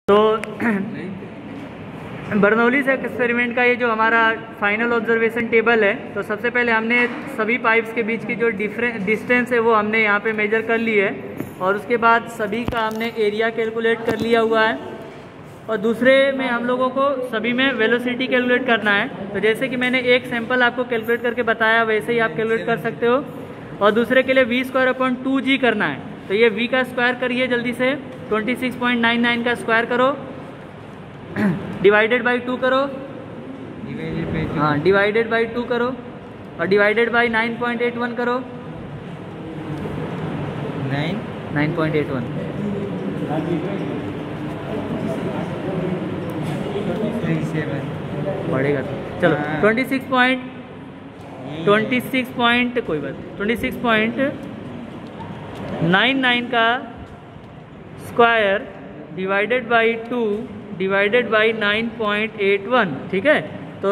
तो बर्नौली से एक्सपेरिमेंट का ये जो हमारा फाइनल ऑब्जर्वेशन टेबल है, तो सबसे पहले हमने सभी पाइप्स के बीच की जो डिस्टेंस है वो हमने यहाँ पे मेजर कर ली है, और उसके बाद सभी का हमने एरिया कैलकुलेट कर लिया हुआ है। और दूसरे में हम लोगों को सभी में वेलोसिटी कैलकुलेट करना है। तो जैसे कि मैंने एक सैंपल आपको कैलकुलेट करके बताया, वैसे ही आप कैलकुलेट कर सकते हो। और दूसरे के लिए v²/2g करना है, तो ये v का स्क्वायर करिए जल्दी से, 26.99 का स्क्वायर करो, डिवाइडेड बाई 2 करो, हाँ डिवाइडेड बाई 2 करो, और डिवाइडेड बाई 9.81 करो, 9.81 बढ़ेगा। चलो 26.99 का square divided by 2 divided by 9.81, ठीक है। तो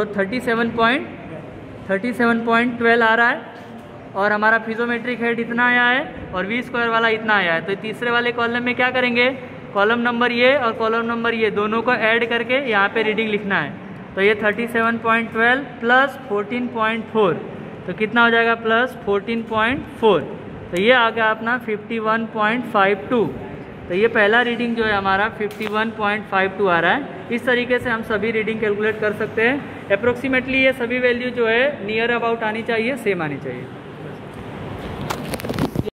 37.12 आ रहा है, और हमारा फिजोमेट्रिक हेड इतना आया है और v² वाला इतना आया है। तो तीसरे वाले कॉलम में क्या करेंगे, कॉलम नंबर ये और कॉलम नंबर ये दोनों को ऐड करके यहाँ पे रीडिंग लिखना है। तो ये 37.12 प्लस 14.4, तो कितना हो जाएगा, प्लस 14.4। तो ये आ गया अपना 51.52। तो ये पहला रीडिंग जो है हमारा 51.52 आ रहा है। इस तरीके से हम सभी रीडिंग कैलकुलेट कर सकते हैं। अप्रोक्सीमेटली ये सभी वैल्यू जो है नियर अबाउट आनी चाहिए, सेम आनी चाहिए।